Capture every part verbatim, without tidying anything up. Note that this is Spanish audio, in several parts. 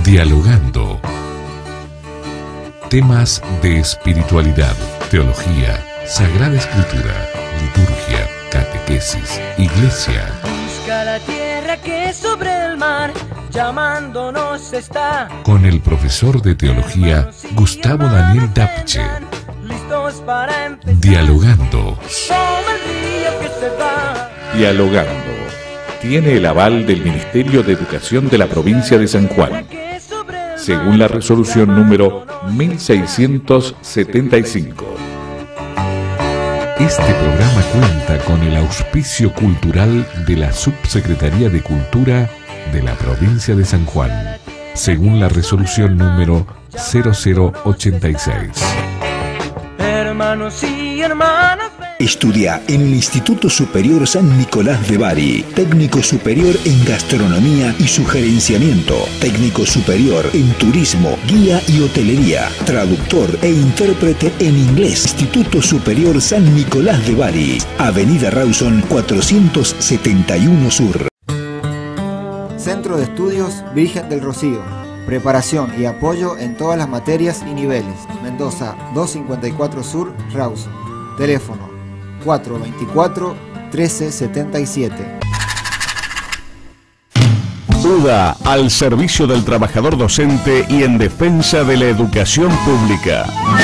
Dialogando. Temas de espiritualidad, teología, Sagrada Escritura, liturgia, catequesis, iglesia. Busca la tierra que sobre el mar llamándonos está. Con el profesor de teología Gustavo Daniel Dapche. Dialogando. Dialogando. Tiene el aval del Ministerio de Educación de la provincia de San Juan, según la resolución número mil seiscientos setenta y cinco. Este programa cuenta con el auspicio cultural de la Subsecretaría de Cultura de la provincia de San Juan, según la resolución número cero cero ochenta y seis. Hermanos y hermanas, estudia en el Instituto Superior San Nicolás de Bari, técnico superior en gastronomía y sugerenciamiento, técnico superior en turismo, guía y hotelería, traductor e intérprete en inglés. Instituto Superior San Nicolás de Bari, Avenida Rawson cuatrocientos setenta y uno Sur. Centro de Estudios Virgen del Rocío. Preparación y apoyo en todas las materias y niveles. Mendoza doscientos cincuenta y cuatro Sur, Rawson. Teléfono cuatro veinticuatro, trece setenta y siete. UDA, al servicio del trabajador docente y en defensa de la educación pública.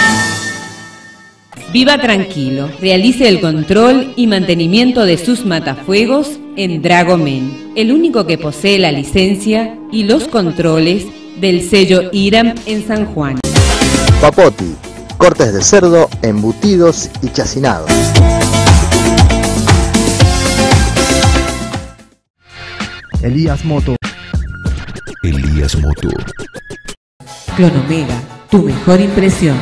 Viva tranquilo, realice el control y mantenimiento de sus matafuegos en Dragomen, el único que posee la licencia y los controles del sello IRAM en San Juan. Papoti, cortes de cerdo, embutidos y chacinados. Elías Moto. Elías Moto. Clonomega, tu mejor impresión.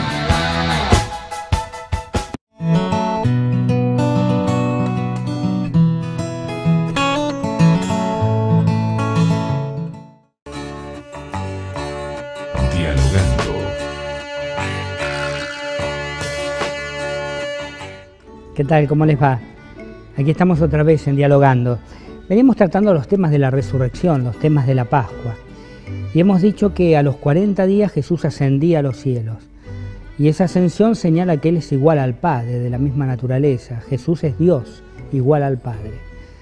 ¿Qué tal? ¿Cómo les va? Aquí estamos otra vez en Dialogando. Venimos tratando los temas de la resurrección, los temas de la Pascua. Y hemos dicho que a los cuarenta días Jesús ascendía a los cielos. Y esa ascensión señala que Él es igual al Padre, de la misma naturaleza. Jesús es Dios, igual al Padre.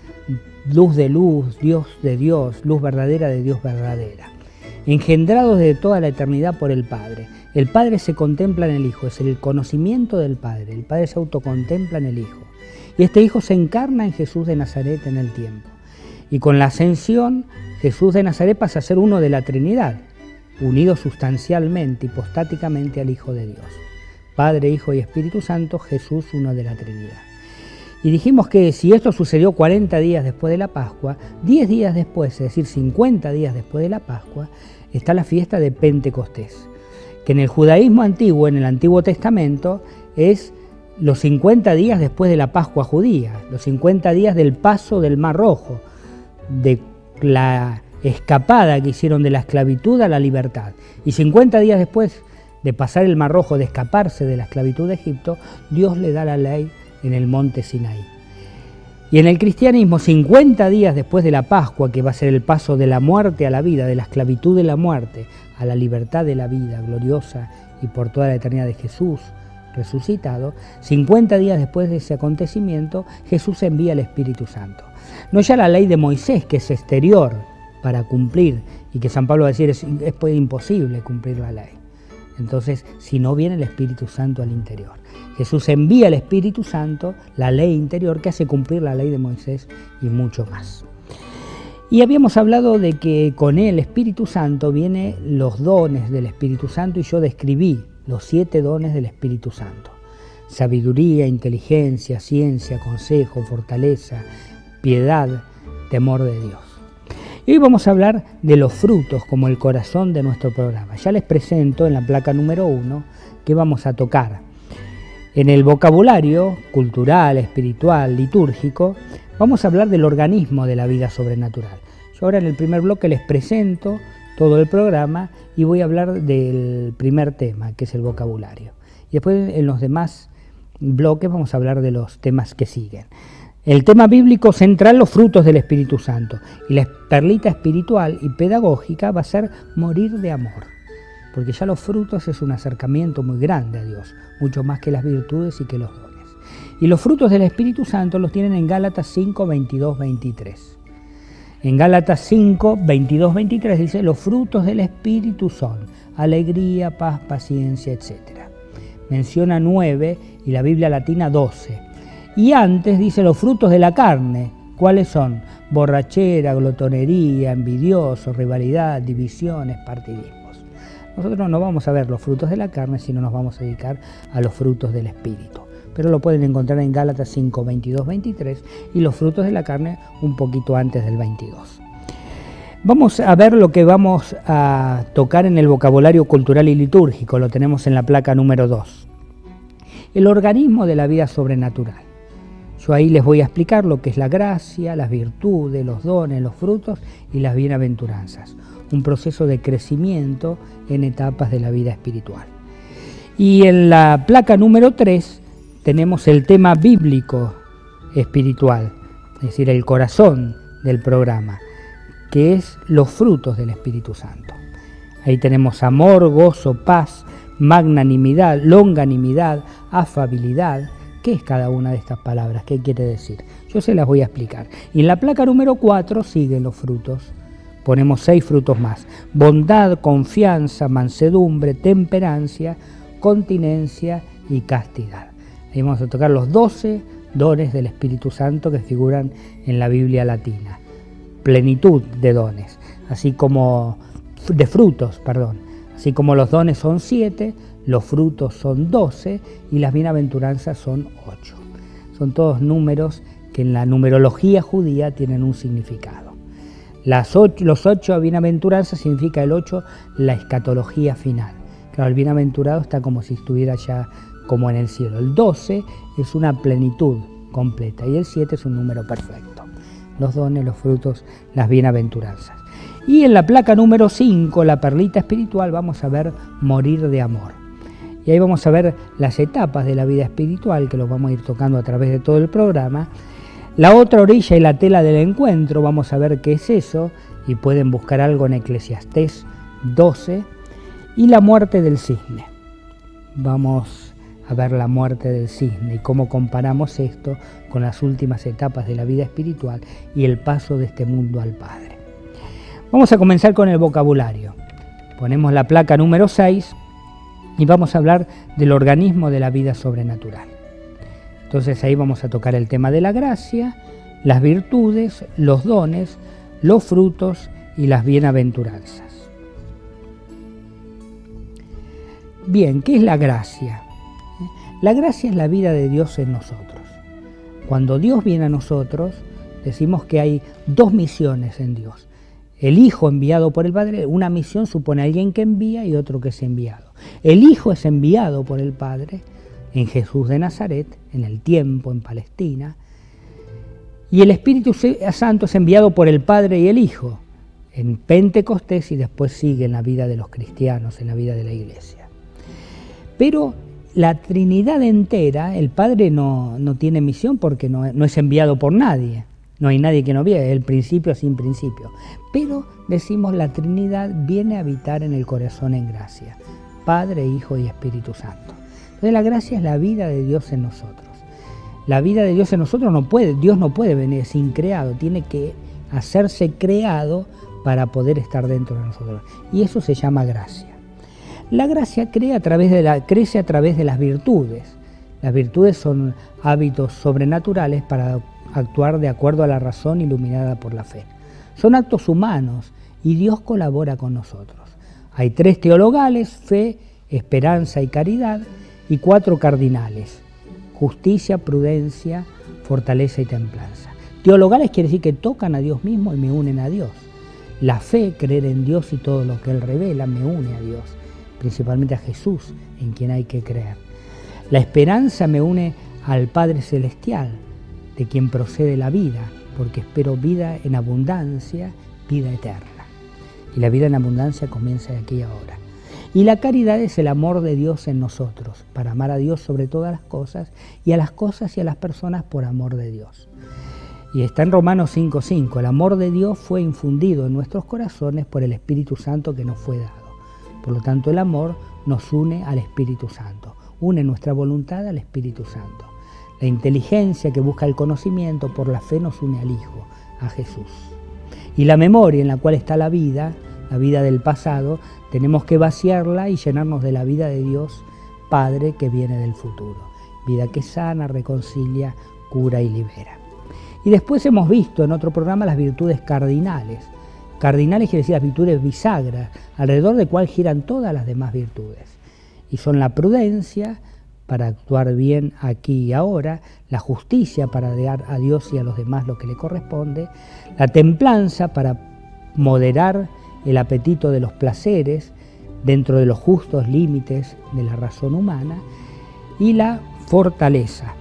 Luz de luz, Dios de Dios, luz verdadera de Dios verdadera. Engendrados de toda la eternidad por el Padre. El Padre se contempla en el Hijo, es el conocimiento del Padre. El Padre se autocontempla en el Hijo. Y este Hijo se encarna en Jesús de Nazaret en el tiempo. Y con la ascensión, Jesús de Nazaret pasa a ser uno de la Trinidad, unido sustancialmente, hipostáticamente al Hijo de Dios. Padre, Hijo y Espíritu Santo, Jesús uno de la Trinidad. Y dijimos que si esto sucedió cuarenta días después de la Pascua, diez días después, es decir, cincuenta días después de la Pascua, está la fiesta de Pentecostés, que en el judaísmo antiguo, en el Antiguo Testamento, es los cincuenta días después de la Pascua judía, los cincuenta días del paso del Mar Rojo, de la escapada que hicieron de la esclavitud a la libertad. Y cincuenta días después de pasar el Mar Rojo, de escaparse de la esclavitud de Egipto, Dios le da la ley en el monte Sinaí. Y en el cristianismo, cincuenta días después de la Pascua, que va a ser el paso de la muerte a la vida, de la esclavitud de la muerte a la libertad de la vida gloriosa y por toda la eternidad de Jesús resucitado, cincuenta días después de ese acontecimiento, Jesús envía el Espíritu Santo. No ya la ley de Moisés, que es exterior para cumplir, y que San Pablo va a decir es, es imposible cumplir la ley. Entonces, si no viene el Espíritu Santo al interior. Jesús envía el Espíritu Santo, la ley interior, que hace cumplir la ley de Moisés y mucho más. Y habíamos hablado de que con el Espíritu Santo vienen los dones del Espíritu Santo, y yo describí los siete dones del Espíritu Santo. Sabiduría, inteligencia, ciencia, consejo, fortaleza, piedad, temor de Dios. Y hoy vamos a hablar de los frutos como el corazón de nuestro programa. Ya les presento en la placa número uno que vamos a tocar. En el vocabulario cultural, espiritual, litúrgico, vamos a hablar del organismo de la vida sobrenatural. Yo ahora en el primer bloque les presento todo el programa y voy a hablar del primer tema, que es el vocabulario. Y después en los demás bloques vamos a hablar de los temas que siguen. El tema bíblico central, los frutos del Espíritu Santo. Y la perlita espiritual y pedagógica va a ser morir de amor. Porque ya los frutos es un acercamiento muy grande a Dios, mucho más que las virtudes y que los dones. Y los frutos del Espíritu Santo los tienen en Gálatas cinco, veintidós, veintitrés. En Gálatas cinco, veintidós, veintitrés dice, los frutos del Espíritu son alegría, paz, paciencia, etcétera. Menciona nueve y la Biblia latina doce. Y antes dice los frutos de la carne. ¿Cuáles son? Borrachera, glotonería, envidioso, rivalidad, divisiones, partidismos. Nosotros no vamos a ver los frutos de la carne, sino nos vamos a dedicar a los frutos del Espíritu. Pero lo pueden encontrar en Gálatas cinco, veintidós, veintitrés y los frutos de la carne un poquito antes del veintidós. Vamos a ver lo que vamos a tocar en el vocabulario cultural y litúrgico, lo tenemos en la placa número dos. El organismo de la vida sobrenatural. Yo ahí les voy a explicar lo que es la gracia, las virtudes, los dones, los frutos y las bienaventuranzas. Un proceso de crecimiento en etapas de la vida espiritual. Y en la placa número tres tenemos el tema bíblico espiritual, es decir, el corazón del programa, que es los frutos del Espíritu Santo. Ahí tenemos amor, gozo, paz, magnanimidad, longanimidad, afabilidad. ¿Qué es cada una de estas palabras? ¿Qué quiere decir? Yo se las voy a explicar. Y en la placa número cuatro siguen los frutos. Ponemos seis frutos más. Bondad, confianza, mansedumbre, temperancia, continencia y castidad. Ahí vamos a tocar los doce dones del Espíritu Santo que figuran en la Biblia latina. Plenitud de dones, así como de frutos, perdón. Así como los dones son siete, los frutos son doce y las bienaventuranzas son ocho. Son todos números que en la numerología judía tienen un significado. Las ocho, los ocho bienaventuranzas significa el ocho, la escatología final. Claro, el bienaventurado está como si estuviera ya como en el cielo. El doce es una plenitud completa y el siete es un número perfecto. Los dones, los frutos, las bienaventuranzas. Y en la placa número cinco, la perlita espiritual, vamos a ver morir de amor. Y ahí vamos a ver las etapas de la vida espiritual, que los vamos a ir tocando a través de todo el programa. La otra orilla y la tela del encuentro, vamos a ver qué es eso, y pueden buscar algo en Eclesiastés doce. Y la muerte del cisne. Vamos a ver la muerte del cisne y cómo comparamos esto con las últimas etapas de la vida espiritual y el paso de este mundo al Padre. Vamos a comenzar con el vocabulario. Ponemos la placa número seis y vamos a hablar del organismo de la vida sobrenatural. Entonces ahí vamos a tocar el tema de la gracia, las virtudes, los dones, los frutos y las bienaventuranzas. Bien, ¿qué es la gracia? La gracia es la vida de Dios en nosotros. Cuando Dios viene a nosotros, decimos que hay dos misiones en Dios. El Hijo enviado por el Padre, una misión supone a alguien que envía y otro que es enviado. El Hijo es enviado por el Padre en Jesús de Nazaret, en el tiempo, en Palestina. Y el Espíritu Santo es enviado por el Padre y el Hijo en Pentecostés y después sigue en la vida de los cristianos, en la vida de la Iglesia. Pero la Trinidad entera, el Padre no, no tiene misión porque no, no es enviado por nadie. No hay nadie que no viene, el principio sin principio. Pero decimos la Trinidad viene a habitar en el corazón en gracia. Padre, Hijo y Espíritu Santo. Entonces la gracia es la vida de Dios en nosotros. La vida de Dios en nosotros no puede, Dios no puede venir sin creado, tiene que hacerse creado para poder estar dentro de nosotros. Y eso se llama gracia. La gracia crea a través de la, crece a través de las virtudes. Las virtudes son hábitos sobrenaturales para actuar de acuerdo a la razón iluminada por la fe. Son actos humanos y Dios colabora con nosotros. Hay tres teologales, fe, esperanza y caridad, y cuatro cardinales, justicia, prudencia, fortaleza y templanza. Teologales quiere decir que tocan a Dios mismo y me unen a Dios. La fe, creer en Dios y todo lo que Él revela, me une a Dios, principalmente a Jesús, en quien hay que creer. La esperanza me une al Padre Celestial, de quien procede la vida, porque espero vida en abundancia, vida eterna. Y la vida en abundancia comienza de aquí y ahora. Y la caridad es el amor de Dios en nosotros, para amar a Dios sobre todas las cosas y a las cosas y a las personas por amor de Dios. Y está en Romanos cinco cinco, el amor de Dios fue infundido en nuestros corazones por el Espíritu Santo que nos fue dado. Por lo tanto, el amor nos une al Espíritu Santo, une nuestra voluntad al Espíritu Santo. La inteligencia que busca el conocimiento por la fe nos une al Hijo, a Jesús. Y la memoria en la cual está la vida, la vida del pasado, tenemos que vaciarla y llenarnos de la vida de Dios, Padre, que viene del futuro. Vida que sana, reconcilia, cura y libera. Y después hemos visto en otro programa las virtudes cardinales. Cardinales quiere decir las virtudes bisagras, alrededor de cual giran todas las demás virtudes. Y son la prudencia, para actuar bien aquí y ahora, la justicia para dar a Dios y a los demás lo que le corresponde, la templanza para moderar el apetito de los placeres dentro de los justos límites de la razón humana, y la fortaleza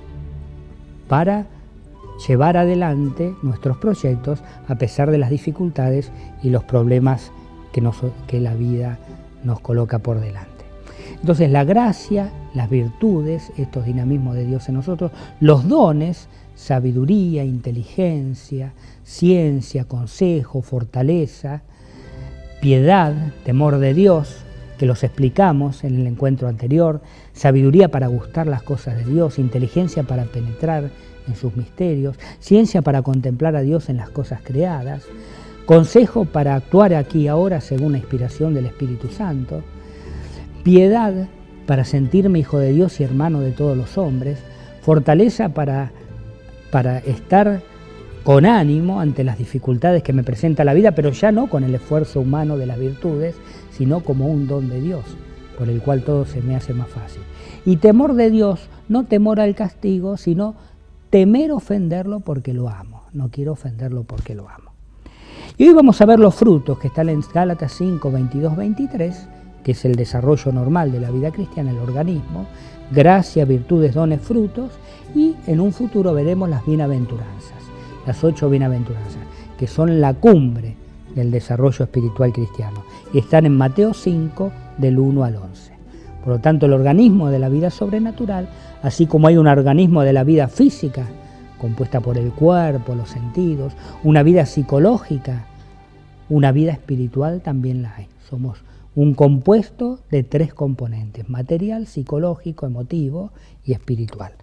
para llevar adelante nuestros proyectos a pesar de las dificultades y los problemas que, nos, que la vida nos coloca por delante. Entonces la gracia, las virtudes, estos dinamismos de Dios en nosotros, los dones, sabiduría, inteligencia, ciencia, consejo, fortaleza, piedad, temor de Dios, que los explicamos en el encuentro anterior, sabiduría para gustar las cosas de Dios, inteligencia para penetrar en sus misterios, ciencia para contemplar a Dios en las cosas creadas, consejo para actuar aquí y ahora según la inspiración del Espíritu Santo, piedad para sentirme hijo de Dios y hermano de todos los hombres, fortaleza para, para estar con ánimo ante las dificultades que me presenta la vida, pero ya no con el esfuerzo humano de las virtudes, sino como un don de Dios, por el cual todo se me hace más fácil. Y temor de Dios, no temor al castigo, sino temer ofenderlo porque lo amo. No quiero ofenderlo porque lo amo. Y hoy vamos a ver los frutos que están en Gálatas cinco, veintidós, veintitrés, que es el desarrollo normal de la vida cristiana, el organismo, gracia, virtudes, dones, frutos, y en un futuro veremos las bienaventuranzas, las ocho bienaventuranzas, que son la cumbre del desarrollo espiritual cristiano, y están en Mateo cinco, del uno al once. Por lo tanto, el organismo de la vida sobrenatural, así como hay un organismo de la vida física, compuesta por el cuerpo, los sentidos, una vida psicológica, una vida espiritual también la hay. Somos un compuesto de tres componentes: material, psicológico, emotivo y espiritual.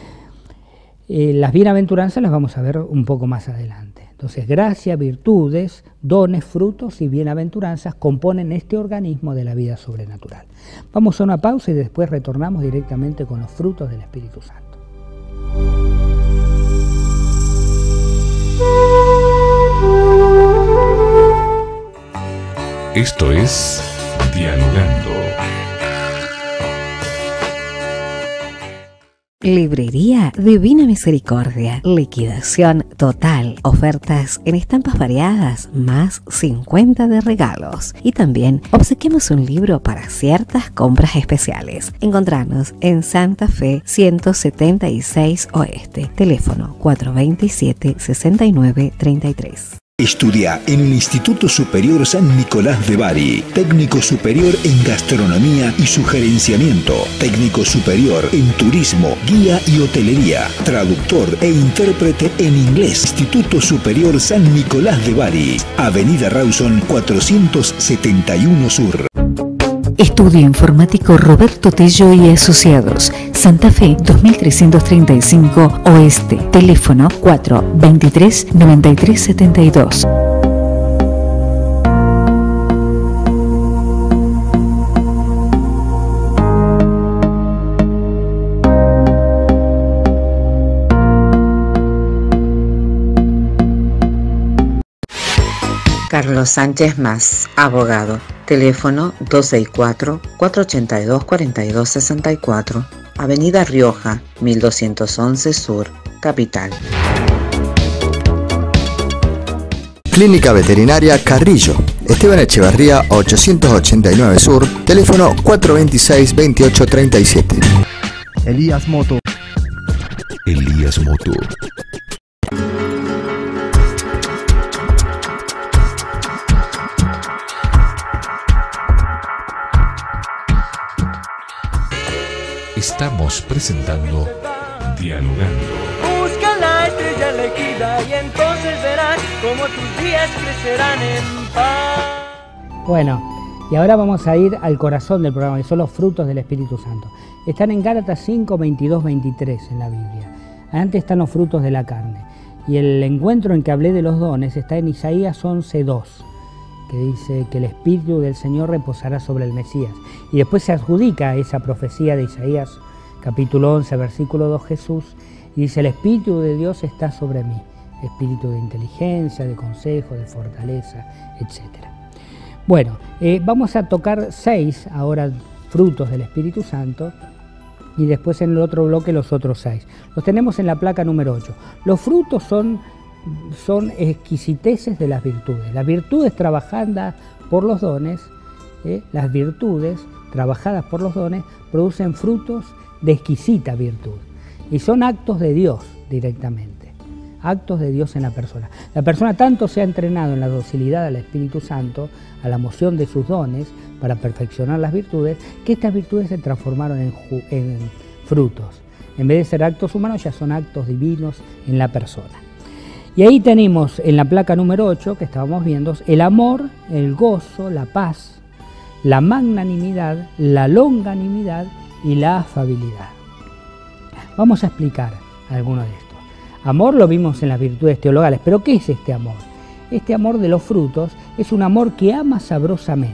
Eh, las bienaventuranzas las vamos a ver un poco más adelante. Entonces, gracia, virtudes, dones, frutos y bienaventuranzas componen este organismo de la vida sobrenatural. Vamos a una pausa y después retornamos directamente con los frutos del Espíritu Santo. Esto es Dialogando. Librería Divina Misericordia. Liquidación total. Ofertas en estampas variadas, más cincuenta de regalos. Y también obsequiamos un libro para ciertas compras especiales. Encontrarnos en Santa Fe ciento setenta y seis Oeste. Teléfono cuatro veintisiete, sesenta y nueve, treinta y tres. Estudia en el Instituto Superior San Nicolás de Bari, técnico superior en gastronomía y sugerenciamiento, técnico superior en turismo, guía y hotelería, traductor e intérprete en inglés. Instituto Superior San Nicolás de Bari, Avenida Rawson cuatrocientos setenta y uno Sur. Estudio Informático Roberto Tello y Asociados, Santa Fe dos mil trescientos treinta y cinco Oeste, teléfono cuatro veintitrés, noventa y tres, setenta y dos. Carlos Sánchez Más, abogado. Teléfono dos seis cuatro, cuatro ocho dos, cuatro dos seis cuatro. Avenida Rioja, mil doscientos once Sur, Capital. Clínica Veterinaria Carrillo, Esteban Echevarría ochocientos ochenta y nueve Sur, teléfono cuatro veintiséis, veintiocho, treinta y siete. Elías Moto. Elías Moto. Estamos presentando Dialogando. Busca la estrella elegida y entonces verás cómo tus días crecerán en paz. Bueno, y ahora vamos a ir al corazón del programa, que son los frutos del Espíritu Santo. Están en Gálatas cinco, veintidós, veintitrés en la Biblia. Antes están los frutos de la carne. Y el encuentro en que hablé de los dones está en Isaías once, dos, que dice que el Espíritu del Señor reposará sobre el Mesías. Y después se adjudica esa profecía de Isaías capítulo once, versículo dos, Jesús, y dice: el Espíritu de Dios está sobre mí, espíritu de inteligencia, de consejo, de fortaleza, etcétera. Bueno, eh, vamos a tocar seis ahora frutos del Espíritu Santo, y después en el otro bloque los otros seis. Los tenemos en la placa número ocho. Los frutos son, son exquisiteces de las virtudes. Las virtudes trabajadas por los dones, eh, las virtudes trabajadas por los dones producen frutos de exquisita virtud. Y son actos de Dios directamente. Actos de Dios en la persona. La persona tanto se ha entrenado en la docilidad al Espíritu Santo, a la moción de sus dones, para perfeccionar las virtudes, que estas virtudes se transformaron en, en frutos. En vez de ser actos humanos, ya son actos divinos en la persona. Y ahí tenemos en la placa número ocho, que estábamos viendo, el amor, el gozo, la paz, la magnanimidad, la longanimidad y la afabilidad. Vamos a explicar algunos de estos. Amor lo vimos en las virtudes teologales, pero ¿qué es este amor? Este amor de los frutos es un amor que ama sabrosamente,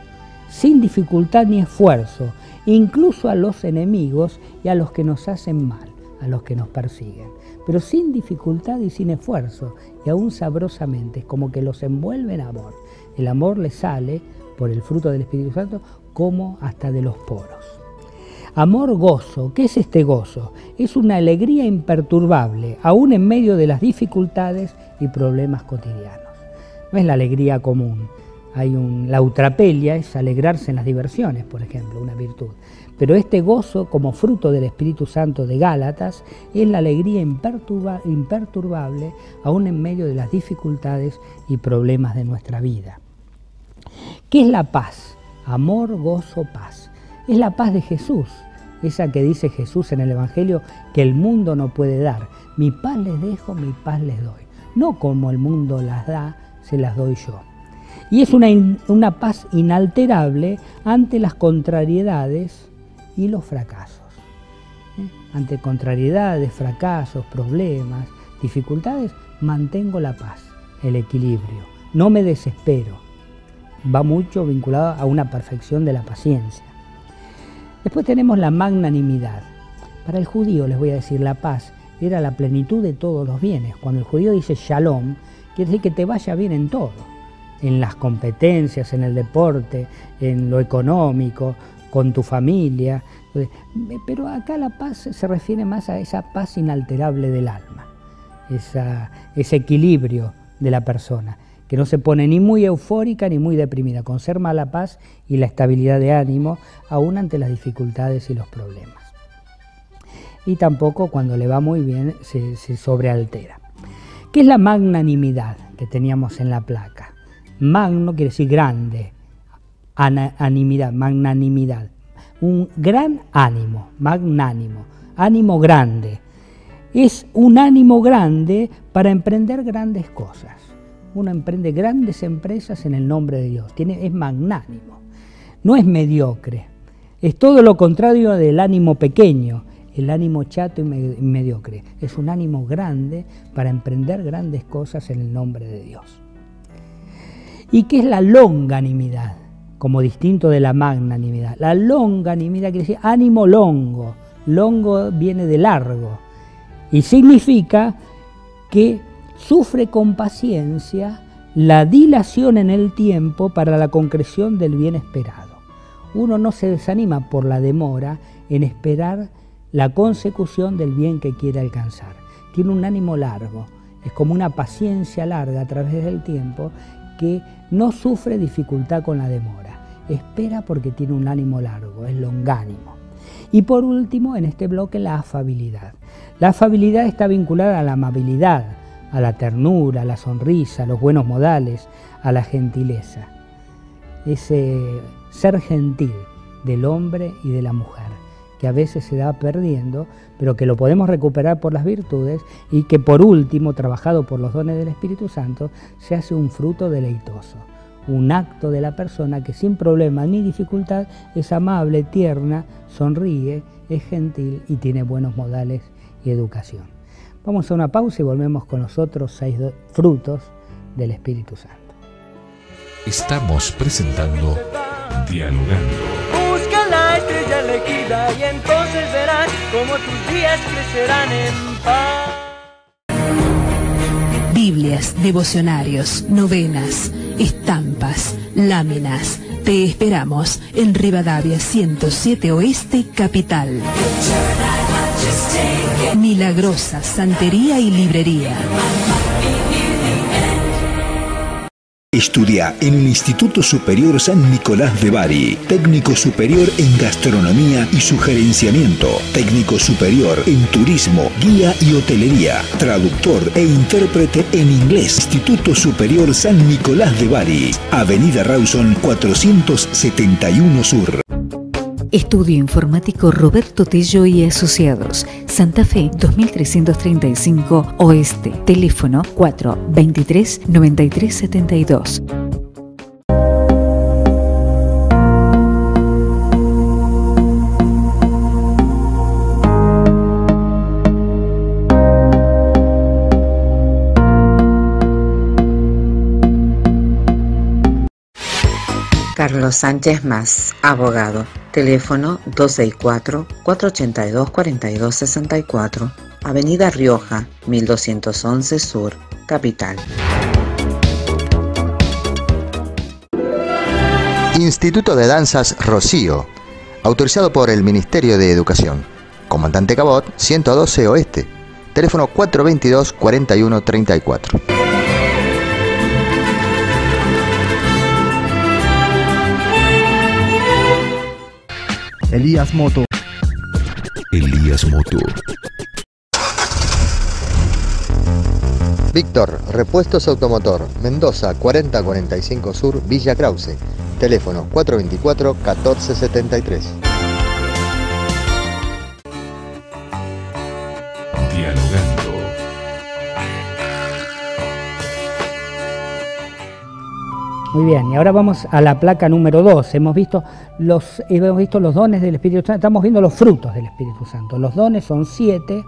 sin dificultad ni esfuerzo, incluso a los enemigos y a los que nos hacen mal, a los que nos persiguen, pero sin dificultad y sin esfuerzo, y aún sabrosamente, es como que los envuelve en amor. El amor le sale por el fruto del Espíritu Santo como hasta de los poros. Amor, gozo. ¿Qué es este gozo? Es una alegría imperturbable, aún en medio de las dificultades y problemas cotidianos. No es la alegría común. Hay un, la eutrapelia es alegrarse en las diversiones, por ejemplo, una virtud. Pero este gozo, como fruto del Espíritu Santo de Gálatas, es la alegría imperturba, imperturbable, aún en medio de las dificultades y problemas de nuestra vida. ¿Qué es la paz? Amor, gozo, paz. Es la paz de Jesús, esa que dice Jesús en el Evangelio que el mundo no puede dar. Mi paz les dejo, mi paz les doy. No como el mundo las da, se las doy yo. Y es una, una paz inalterable ante las contrariedades y los fracasos. ¿Eh? Ante contrariedades, fracasos, problemas, dificultades, mantengo la paz, el equilibrio. No me desespero. Va mucho vinculado a una perfección de la paciencia. Después tenemos la magnanimidad. Para el judío, les voy a decir, la paz era la plenitud de todos los bienes. Cuando el judío dice shalom, quiere decir que te vaya bien en todo. En las competencias, en el deporte, en lo económico, con tu familia. Pero acá la paz se refiere más a esa paz inalterable del alma, esa, ese equilibrio de la persona, que no se pone ni muy eufórica ni muy deprimida, conserva la paz y la estabilidad de ánimo aún ante las dificultades y los problemas. Y tampoco cuando le va muy bien se, se sobrealtera. ¿Qué es la magnanimidad que teníamos en la placa? Magno quiere decir grande, animidad, magnanimidad. Un gran ánimo, magnánimo, ánimo grande. Es un ánimo grande para emprender grandes cosas. Uno emprende grandes empresas en el nombre de Dios, tiene, es magnánimo, no es mediocre, es todo lo contrario del ánimo pequeño, el ánimo chato y mediocre, es un ánimo grande para emprender grandes cosas en el nombre de Dios. ¿Y qué es la longanimidad? Como distinto de la magnanimidad. La longanimidad quiere decir ánimo longo, longo viene de largo, y significa que sufre con paciencia la dilación en el tiempo para la concreción del bien esperado. Uno no se desanima por la demora en esperar la consecución del bien que quiere alcanzar. Tiene un ánimo largo, es como una paciencia larga a través del tiempo que no sufre dificultad con la demora. Espera porque tiene un ánimo largo, es longánimo. Y por último, en este bloque, la afabilidad. La afabilidad está vinculada a la amabilidad, a la ternura, a la sonrisa, a los buenos modales, a la gentileza. Ese ser gentil del hombre y de la mujer, que a veces se va perdiendo, pero que lo podemos recuperar por las virtudes y que por último, trabajado por los dones del Espíritu Santo, se hace un fruto deleitoso, un acto de la persona que sin problema ni dificultad es amable, tierna, sonríe, es gentil y tiene buenos modales y educación. Vamos a una pausa y volvemos con los otros seis frutos del Espíritu Santo. Estamos presentando Dialogando. Busca la estrella elegida y entonces verás cómo tus días crecerán en paz. Biblias, devocionarios, novenas, estampas, láminas. Te esperamos en Rivadavia ciento siete Oeste, Capital. Milagrosa, Santería y Librería. Estudia en el Instituto Superior San Nicolás de Bari, técnico superior en gastronomía y sugerenciamiento, técnico superior en turismo, guía y hotelería, traductor e intérprete en inglés. Instituto Superior San Nicolás de Bari, Avenida Rawson cuatrocientos setenta y uno Sur. Estudio Informático Roberto Tello y Asociados, Santa Fe dos mil trescientos treinta y cinco Oeste, teléfono cuatro veintitrés noventa y tres setenta y dos. Carlos Sánchez Más, abogado. Teléfono dos seis cuatro, cuatro ocho dos, cuatro dos seis cuatro. Avenida Rioja, mil doscientos once Sur, Capital. Instituto de Danzas Rocío, autorizado por el Ministerio de Educación. Comandante Cabot, ciento doce Oeste. Teléfono cuatro veintidós, cuarenta y uno treinta y cuatro. Elías Moto. Elías Moto. Víctor, Repuestos Automotor, Mendoza cuarenta cuarenta y cinco Sur, Villa Krause. Teléfono cuatro veinticuatro, catorce setenta y tres. Dialogando. Muy bien, y ahora vamos a la placa número dos. Hemos visto los, hemos visto los dones del Espíritu Santo, estamos viendo los frutos del Espíritu Santo. Los dones son siete,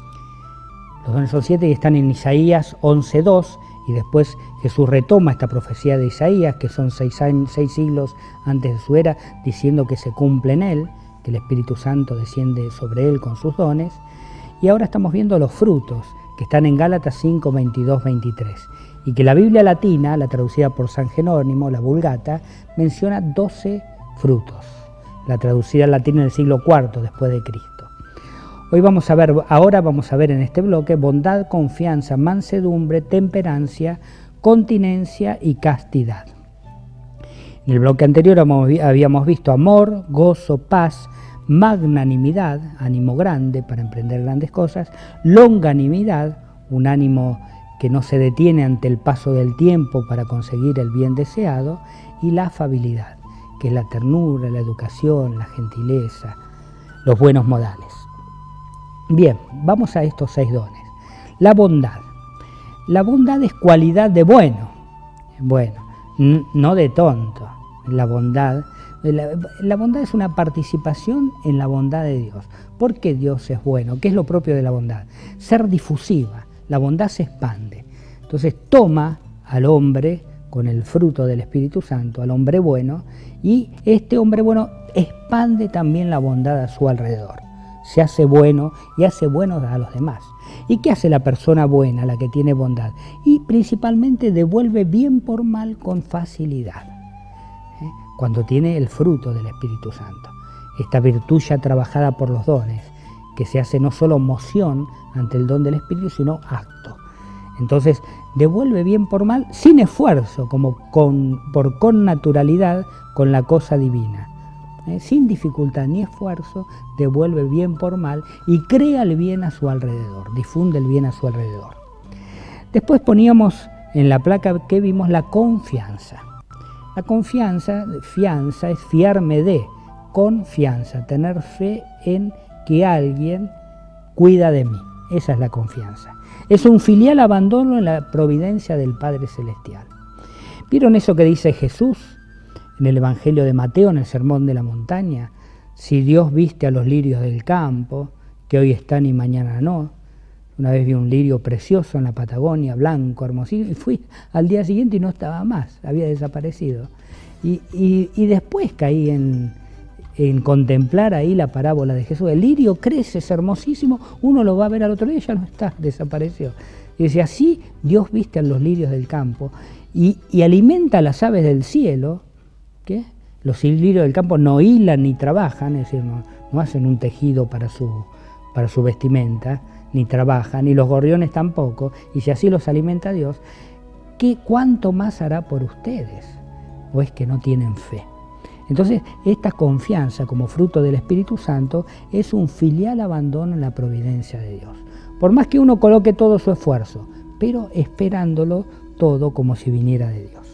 los dones son siete y están en Isaías once dos, y después Jesús retoma esta profecía de Isaías, que son seis, años, seis siglos antes de su era, diciendo que se cumple en él, que el Espíritu Santo desciende sobre él con sus dones. Y ahora estamos viendo los frutos, que están en Gálatas cinco, veintidós, veintitrés. Y que la Biblia latina, la traducida por San Jerónimo, la Vulgata, menciona doce frutos, la traducida al latín en el siglo cuarto después de Cristo. Hoy vamos a ver, ahora vamos a ver en este bloque bondad, confianza, mansedumbre, temperancia, continencia y castidad. En el bloque anterior habíamos visto amor, gozo, paz, magnanimidad, ánimo grande para emprender grandes cosas, longanimidad, un ánimo que no se detiene ante el paso del tiempo para conseguir el bien deseado, y la afabilidad, que es la ternura, la educación, la gentileza, los buenos modales. Bien, vamos a estos seis dones. La bondad. La bondad es cualidad de bueno, bueno, no de tonto. La bondad, la, la bondad es una participación en la bondad de Dios. ¿Por qué Dios es bueno? ¿Qué es lo propio de la bondad? Ser difusiva. La bondad se expande. Entonces toma al hombre con el fruto del Espíritu Santo, al hombre bueno, y este hombre bueno expande también la bondad a su alrededor. Se hace bueno y hace bueno a los demás. ¿Y qué hace la persona buena, la que tiene bondad? Y principalmente devuelve bien por mal con facilidad, ¿eh? Cuando tiene el fruto del Espíritu Santo. Esta virtud ya trabajada por los dones, que se hace no solo moción ante el don del Espíritu, sino acto. Entonces, devuelve bien por mal sin esfuerzo, como con, por connaturalidad con la cosa divina. ¿Eh? Sin dificultad ni esfuerzo, devuelve bien por mal y crea el bien a su alrededor, difunde el bien a su alrededor. Después poníamos en la placa que vimos la confianza. La confianza, fianza, es fiarme de, confianza, tener fe en que alguien cuida de mí. Esa es la confianza. Es un filial abandono en la providencia del Padre Celestial. ¿Vieron eso que dice Jesús en el Evangelio de Mateo, en el Sermón de la Montaña? Si Dios viste a los lirios del campo, que hoy están y mañana no. Una vez vi un lirio precioso en la Patagonia, blanco, hermosísimo, y fui al día siguiente y no estaba más, había desaparecido. Y, y, y después caí en, en contemplar ahí la parábola de Jesús. El lirio crece, es hermosísimo, uno lo va a ver al otro día y ya no está, desapareció. Y decía, así Dios viste a los lirios del campo y, y alimenta a las aves del cielo, ¿qué? Los lirios del campo no hilan ni trabajan, es decir, no, no hacen un tejido para su, para su vestimenta, ni trabajan, ni los gorriones tampoco, y si así los alimenta Dios, ¿qué, ¿cuánto más hará por ustedes? ¿O es que no tienen fe? Entonces, esta confianza como fruto del Espíritu Santo es un filial abandono en la providencia de Dios. Por más que uno coloque todo su esfuerzo, pero esperándolo todo como si viniera de Dios.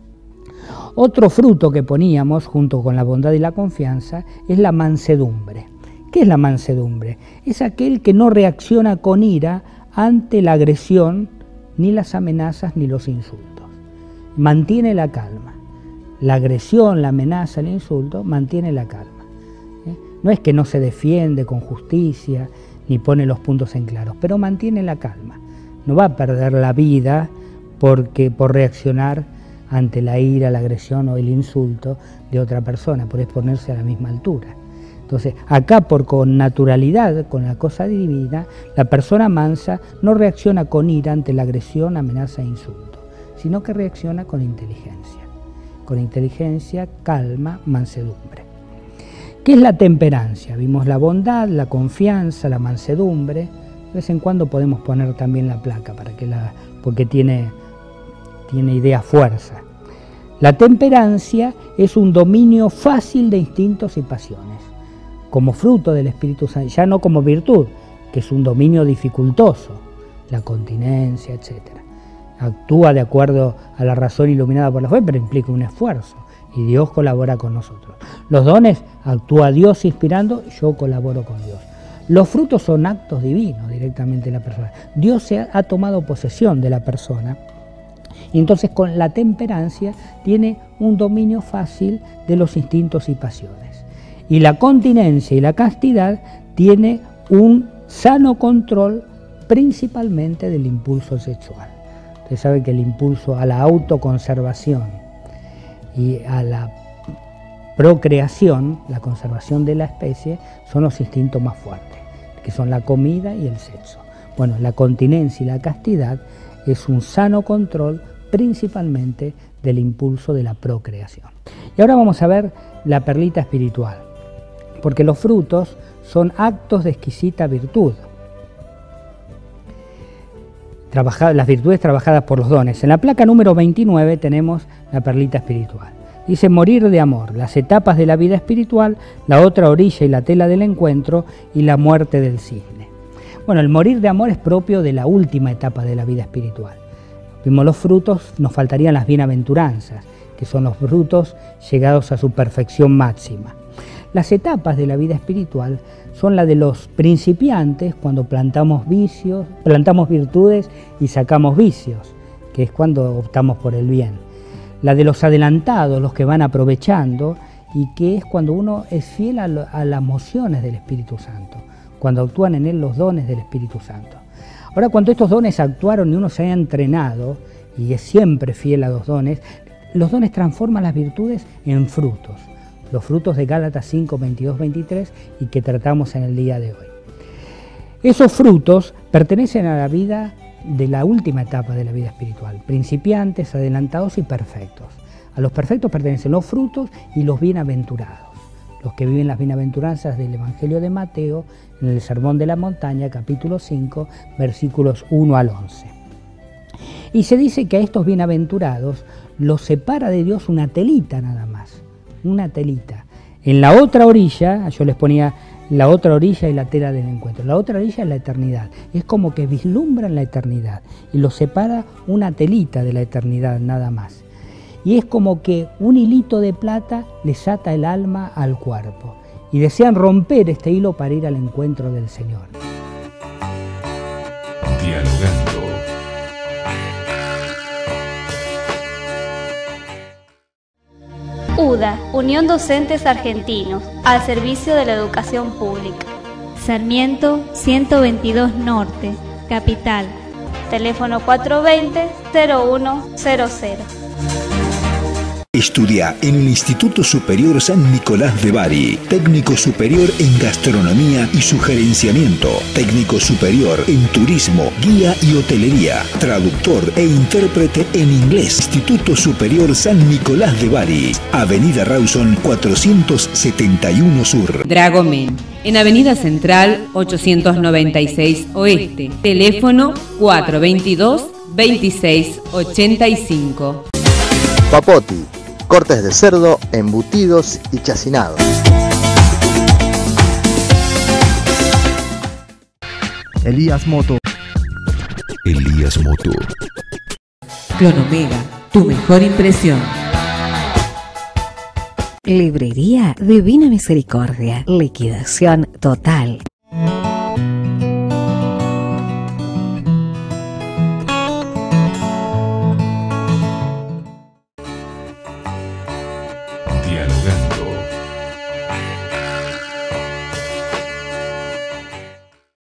Otro fruto que poníamos junto con la bondad y la confianza es la mansedumbre. ¿Qué es la mansedumbre? Es aquel que no reacciona con ira ante la agresión, ni las amenazas, ni los insultos. Mantiene la calma. La agresión, la amenaza, el insulto, mantiene la calma. ¿Eh? No es que no se defiende con justicia, ni pone los puntos en claro, pero mantiene la calma. No va a perder la vida porque, por reaccionar ante la ira, la agresión o el insulto de otra persona, por exponerse a la misma altura. Entonces, acá por con naturalidad, con la cosa divina, la persona mansa no reacciona con ira ante la agresión, amenaza e insulto, sino que reacciona con inteligencia. Con inteligencia, calma, mansedumbre. ¿Qué es la temperancia? Vimos la bondad, la confianza, la mansedumbre. De vez en cuando podemos poner también la placa, para que la, porque tiene, tiene idea fuerza. La temperancia es un dominio fácil de instintos y pasiones, como fruto del Espíritu Santo, ya no como virtud, que es un dominio dificultoso, la continencia, etcétera. Actúa de acuerdo a la razón iluminada por la fe, pero implica un esfuerzo, y Dios colabora con nosotros. Los dones, actúa Dios inspirando, yo colaboro con Dios. Los frutos son actos divinos directamente de la persona. Dios se ha, ha tomado posesión de la persona, y entonces con la temperancia tiene un dominio fácil de los instintos y pasiones. Y la continencia y la castidad tiene un sano control principalmente del impulso sexual. Usted sabe que el impulso a la autoconservación y a la procreación, la conservación de la especie, son los instintos más fuertes, que son la comida y el sexo. Bueno, la continencia y la castidad es un sano control principalmente del impulso de la procreación. Y ahora vamos a ver la perlita espiritual, porque los frutos son actos de exquisita virtud. Trabajad, las virtudes trabajadas por los dones. En la placa número veintinueve tenemos la perlita espiritual. Dice morir de amor, las etapas de la vida espiritual, la otra orilla y la tela del encuentro y la muerte del cisne. Bueno, el morir de amor es propio de la última etapa de la vida espiritual. Vimos los frutos, nos faltarían las bienaventuranzas, que son los frutos llegados a su perfección máxima. Las etapas de la vida espiritual son la de los principiantes, cuando plantamos vicios, plantamos virtudes y sacamos vicios, que es cuando optamos por el bien. La de los adelantados, los que van aprovechando, y que es cuando uno es fiel a, lo, a las mociones del Espíritu Santo, cuando actúan en él los dones del Espíritu Santo. Ahora, cuando estos dones actuaron y uno se haya entrenado, y es siempre fiel a los dones, los dones transforman las virtudes en frutos. Los frutos de Gálatas cinco, veintidós, veintitrés y que tratamos en el día de hoy. Esos frutos pertenecen a la vida de la última etapa de la vida espiritual, principiantes, adelantados y perfectos. A los perfectos pertenecen los frutos y los bienaventurados, los que viven las bienaventuranzas del Evangelio de Mateo en el Sermón de la Montaña, capítulo cinco, versículos uno al once. Y se dice que a estos bienaventurados los separa de Dios una telita nada más. Una telita. En la otra orilla, yo les ponía la otra orilla y la tela del encuentro. La otra orilla es la eternidad. Es como que vislumbran la eternidad y los separa una telita de la eternidad nada más. y es como que un hilito de plata les ata el alma al cuerpo. Y desean romper este hilo para ir al encuentro del Señor. Dialogando. U D A, Unión Docentes Argentinos, al servicio de la educación pública. Sarmiento ciento veintidós Norte, Capital. Teléfono cuatro dos cero, cero uno cero cero. Estudia en el Instituto Superior San Nicolás de Bari, técnico superior en gastronomía y sugerenciamiento, técnico superior en turismo, guía y hotelería, traductor e intérprete en inglés. Instituto Superior San Nicolás de Bari, Avenida Rawson cuatrocientos setenta y uno Sur. Dragomen, en Avenida Central ochocientos noventa y seis Oeste, teléfono cuatro dos dos, veintiséis ochenta y cinco. Papoti, cortes de cerdo, embutidos y chacinados. Elías Moto. Elías Moto. Clonomega, tu mejor impresión. Librería Divina Misericordia. Liquidación total.